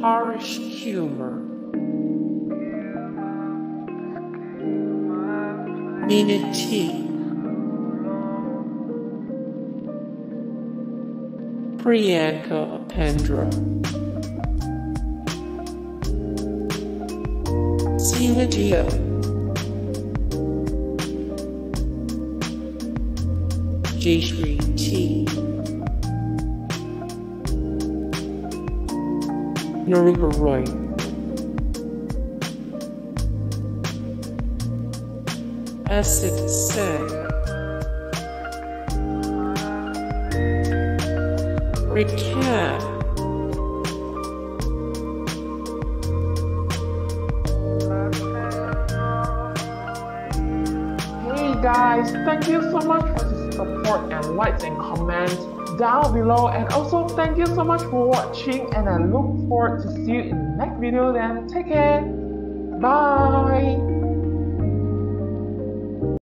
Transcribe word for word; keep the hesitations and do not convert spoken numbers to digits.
harsh humor. Nina T. Priyanka Apendra. Sila Gio. Jayshri T. Naruba Roy. Acid Sen. Recap. Hey guys, thank you so much for the support and likes and comments down below, and also thank you so much for watching, and I look forward to see you in the next video. Then take care, bye.